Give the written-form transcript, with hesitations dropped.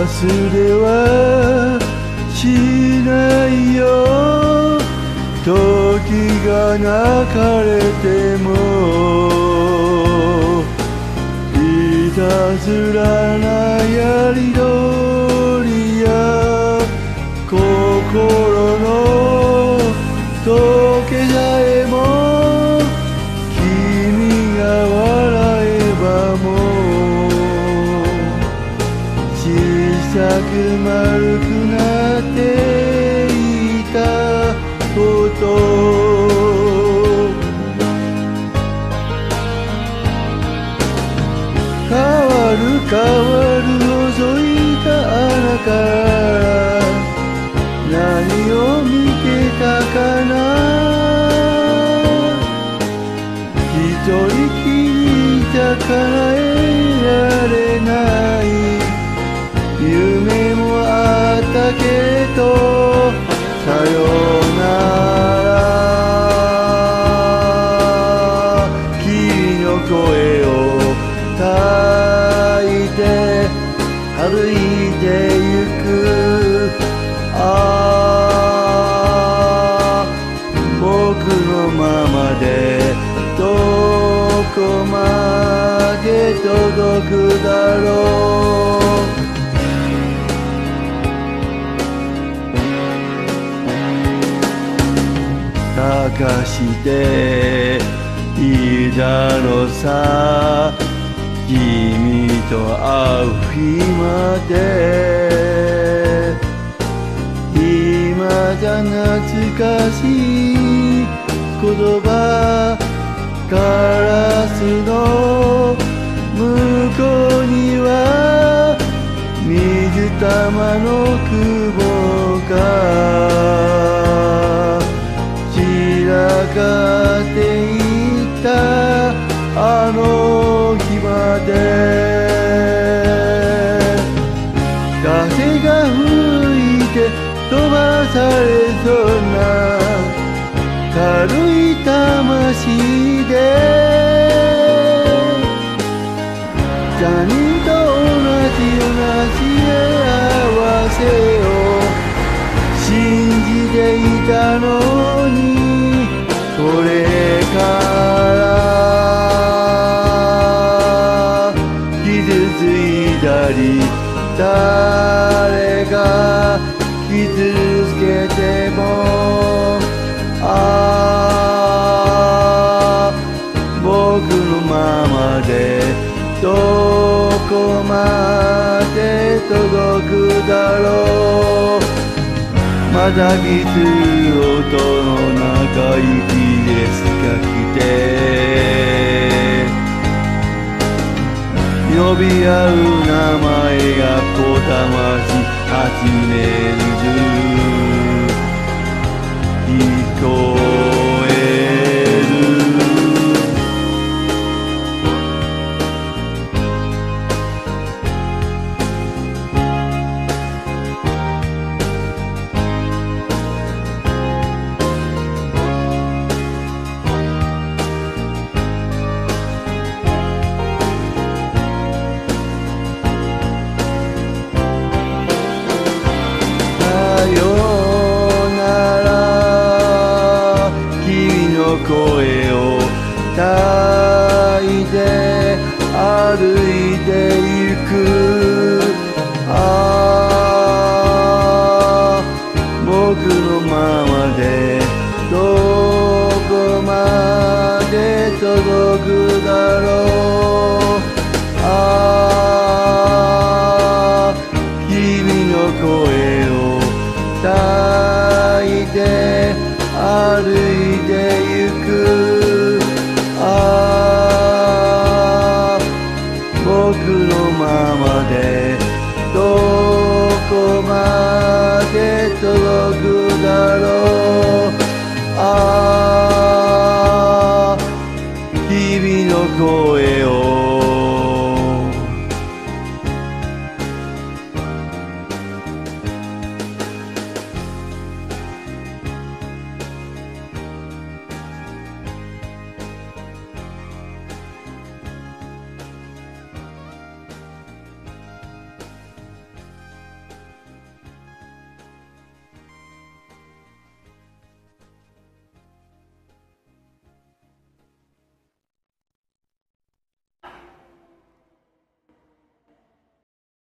忘れはしないよ。時が流れてもいたずらなやりどりや心の時計さえも君が笑えばもう小さく丸くなっていたこと変わる変わる覗いた穴から何を見てたかな。一人きりじゃ叶えられない夢もあったけどさよなら。君の声を抱いて歩いてゆく。ああ僕のままでどこまで届くだろう。探していいだろうさ君と会う日まで。今じゃ懐かしい言葉ガラスの向こうには水玉の雲が散らかっていったあの日まで。風が吹いて飛ばされそうな軽い魂で他人と同じ幸せを信じていたのにこれから傷ついたり誰が傷つけてもああ僕のままでどこまで届くだろう。まだ傷音の中息ですか来て呼び合う名前がこだまし始める聞こえる。声を抱いて歩いてゆく。ああ僕のままでどこまで届くだろう。ああ君の声を抱いて歩いてゆく。ああ僕のままで